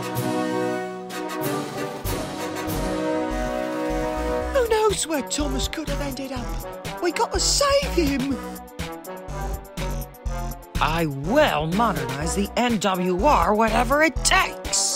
Who knows where Thomas could have ended up? We got to save him! I will modernize the NWR whatever it takes.